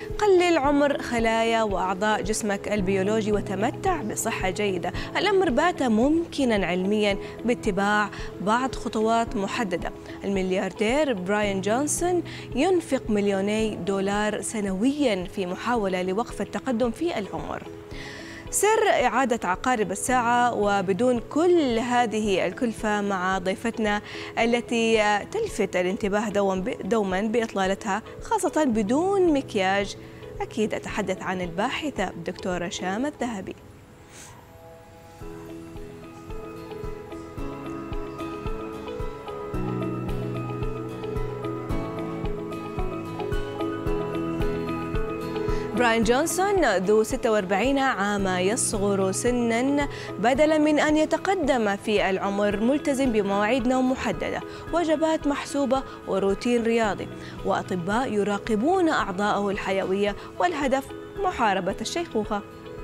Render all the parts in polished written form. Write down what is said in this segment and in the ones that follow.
قلل عمر خلايا وأعضاء جسمك البيولوجي وتمتع بصحة جيدة. الأمر بات ممكنا علميا باتباع بعض خطوات محددة. الملياردير براين جونسون ينفق مليوني دولار سنويا في محاولة لوقف التقدم في العمر. سر إعادة عقارب الساعة وبدون كل هذه الكلفة مع ضيفتنا التي تلفت الانتباه دوما بإطلالتها، خاصة بدون مكياج. أكيد أتحدث عن الباحثة الدكتورة شام الذهبي. براين جونسون ذو 46 عاما يصغر سنا بدلا من أن يتقدم في العمر، ملتزم بمواعيد نوم محددة، وجبات محسوبة وروتين رياضي، وأطباء يراقبون أعضاءه الحيوية، والهدف محاربة الشيخوخة.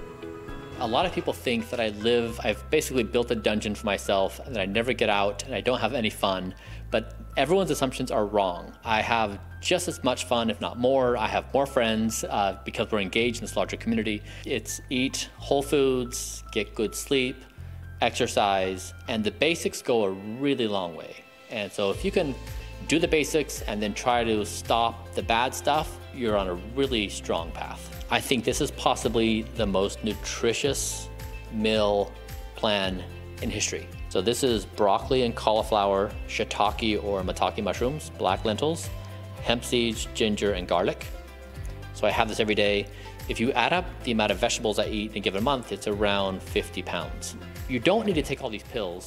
A lot of people think that I've basically built a dungeon for myself and that I never get out and I don't have any fun, but everyone's assumptions are wrong. I have just as much fun, if not more. I have more friends because we're engaged in this larger community. It's eat whole foods, get good sleep, exercise, and the basics go a really long way. And so if you can do the basics and then try to stop the bad stuff, you're on a really strong path. I think this is possibly the most nutritious meal plan in history. So this is broccoli and cauliflower, shiitake or maitake mushrooms, black lentils, hemp seeds, ginger, and garlic. So I have this every day. If you add up the amount of vegetables I eat in a given month, it's around 50 pounds. You don't need to take all these pills.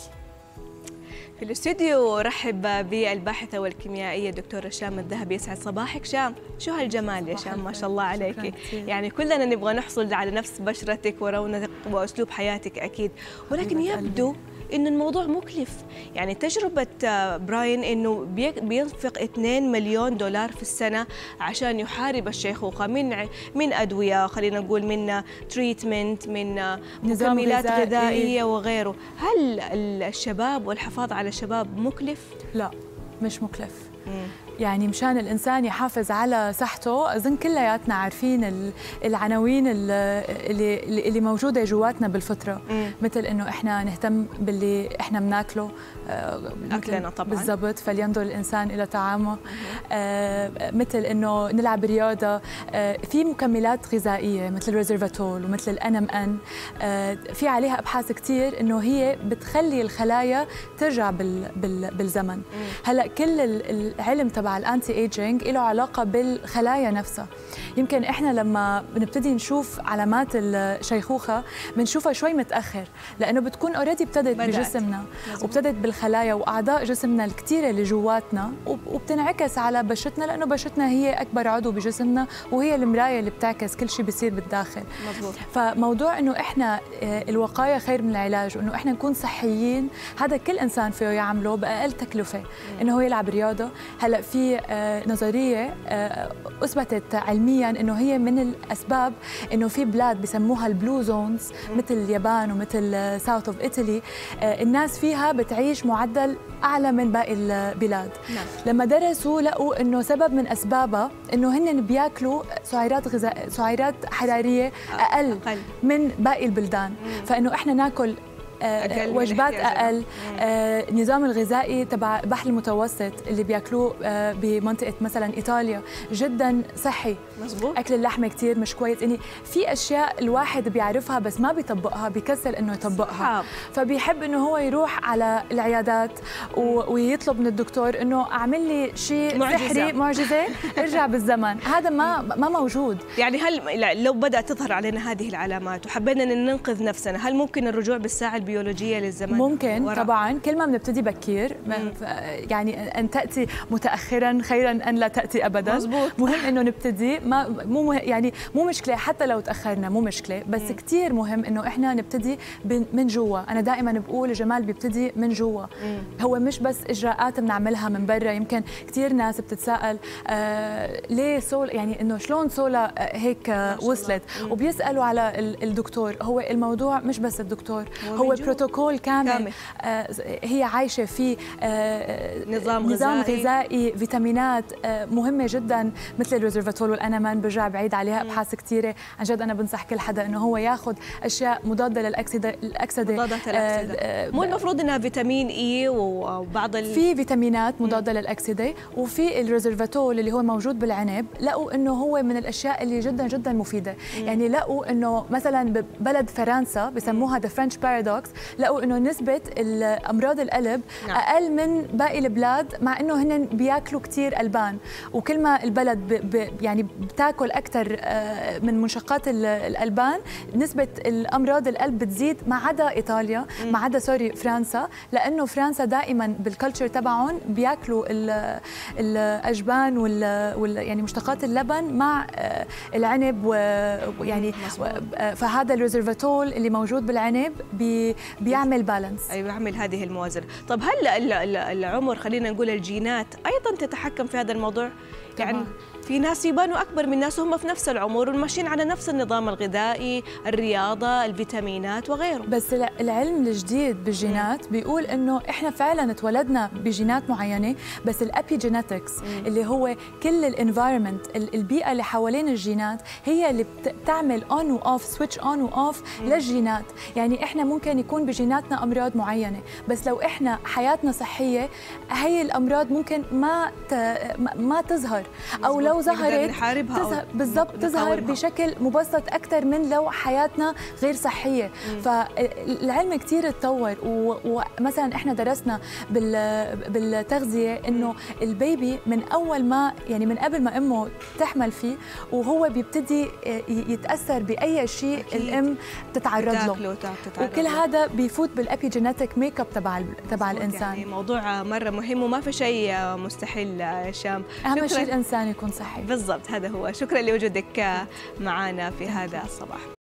في الاستوديو رحب بالباحثة والكيميائية الدكتورة شام الذهبي. يسعد صباحك شام. شو هالجمال يا شام، ما شاء الله عليك. يعني كلنا نبغى نحصل على نفس بشرتك ورونقك وأسلوب حياتك أكيد، ولكن يبدو إنه الموضوع مكلف. يعني تجربة براين إنه بينفق 2 مليون دولار في السنة عشان يحارب الشيخوخة من أدوية، خلينا نقول من تريتمنت، من مكملات غذائية وغيره. هل الشباب والحفاظ على الشباب مكلف؟ لا، مش مكلف. يعني مشان الإنسان يحافظ على صحته، أظن كلياتنا عارفين العناوين اللي موجودة جواتنا بالفطرة، مثل إنه إحنا نهتم باللي إحنا بناكله، أكلنا طبعاً بالضبط، فلينظر الإنسان إلى طعامه، مثل إنه نلعب رياضة، في مكملات غذائية مثل الريزرفاتول ومثل الNMN، في عليها أبحاث كتير إنه هي بتخلي الخلايا ترجع بالزمن. هلأ كل العلم تبع الانتي ايجينج له علاقه بالخلايا نفسها. يمكن احنا لما بنبتدي نشوف علامات الشيخوخه بنشوفها شوي متاخر، لانه بتكون اوريدي ابتدت بجسمنا وابتدت بالخلايا واعضاء جسمنا الكثيره اللي جواتنا، وبتنعكس على بشرتنا، لانه بشرتنا هي اكبر عضو بجسمنا وهي المرايه اللي بتعكس كل شيء بيصير بالداخل. مزبوط. فموضوع انه احنا الوقايه خير من العلاج، وانه احنا نكون صحيين، هذا كل انسان فيه يعمله باقل تكلفه. انه هو يلعب رياضه. هلا في نظريه اثبتت علميا انه هي من الاسباب انه في بلاد بسموها البلو زونز مثل اليابان ومثل ساوث اوف ايطالي، الناس فيها بتعيش معدل اعلى من باقي البلاد. لما درسوا لقوا انه سبب من اسبابها انه هن بياكلوا سعرات حراريه اقل من باقي البلدان، فانه احنا ناكل وجبات أقل. النظام الغذائي تبع البحر المتوسط اللي بياكلوه بمنطقة مثلا إيطاليا جدا صحي. مزبوط. أكل اللحمة كتير مش كويس. يعني في أشياء الواحد بيعرفها بس ما بيطبقها، بيكسل إنه يطبقها، فبيحب إنه هو يروح على العيادات ويطلب من الدكتور إنه أعمل لي شيء سحري، معجزة ارجع بالزمن. هذا ما موجود. يعني هل لو بدأت تظهر علينا هذه العلامات وحبينا أن ننقذ نفسنا، هل ممكن الرجوع بالساعة البيولوجية للزمن؟ ممكن طبعا، كل ما بنبتدي بكير. يعني ان تاتي متاخرا خيرا ان لا تاتي ابدا. مزبوط. مهم انه نبتدي، يعني مو مشكله حتى لو تاخرنا، مو مشكله، بس كثير مهم انه احنا نبتدي من جوا. انا دائما بقول الجمال بيبتدي من جوا. هو مش بس اجراءات بنعملها من برا. يمكن كثير ناس بتتساءل ليه سولا، يعني انه شلون سولا هيك وصلت، وبيسالوا على الدكتور. هو الموضوع مش بس الدكتور، هو بروتوكول كامل. هي عايشه في نظام غذائي، فيتامينات مهمه جدا مثل الريزرفاتول والانامان، برجع بعيد عليها ابحاث كثيره. عن جد انا بنصح كل حدا انه هو ياخذ اشياء مضاده للاكسده. مضادة للاكسده مو المفروض انها فيتامين اي وبعض في فيتامينات مضاده للاكسده، وفي الريزرفاتول اللي هو موجود بالعنب، لقوا انه هو من الاشياء اللي جدا جدا مفيده. يعني لقوا انه مثلا ببلد فرنسا بسموها ذا فرنش بارادوكس، لقوا انه نسبه امراض القلب اقل من باقي البلاد، مع انه هن بياكلوا كثير البان. وكل ما البلد يعني بتاكل اكثر من منشقات الالبان، نسبه الامراض القلب بتزيد، ما عدا ايطاليا، ما عدا فرنسا، لانه فرنسا دائما بالكلتشر تبعهم بياكلوا الاجبان يعني مشتقات اللبن مع العنب، ويعني فهذا الريزرفاتول اللي موجود بالعنب بيعمل بالانس. اي بيعمل هذه الموازنه. طب هل العمر، خلينا نقول الجينات ايضا تتحكم في هذا الموضوع؟ يعني في ناس يبانوا أكبر من ناس وهم في نفس العمر وماشيين على نفس النظام الغذائي، الرياضة، الفيتامينات وغيره. بس العلم الجديد بالجينات بيقول إنه إحنا فعلاً اتولدنا بجينات معينة، بس الأبيجينيتكس اللي هو كل الانفايرمنت، البيئة اللي حوالين الجينات، هي اللي بتعمل أون وأوف، سويتش أون وأوف للجينات. يعني إحنا ممكن يكون بجيناتنا أمراض معينة، بس لو إحنا حياتنا صحية، هي الأمراض ممكن ما تظهر، أو لو ظهرت بالضبط تظهر بشكل مبسط أكثر من لو حياتنا غير صحية. فالعلم كثير تطور، ومثلا إحنا درسنا بالتغذية إنه البيبي من أول ما، يعني من قبل ما أمه تحمل فيه، وهو بيبتدي يتأثر بأي شيء الأم تتعرض له، وكل هذا بيفوت بالأبيجينيتك ميك اب تبع الإنسان. يعني موضوع مرة مهم وما في شيء مستحيل شام. أهم شيء الإنسان يكون صحي. بالضبط، هذا هو. شكرا لوجودك معنا في هذا الصباح.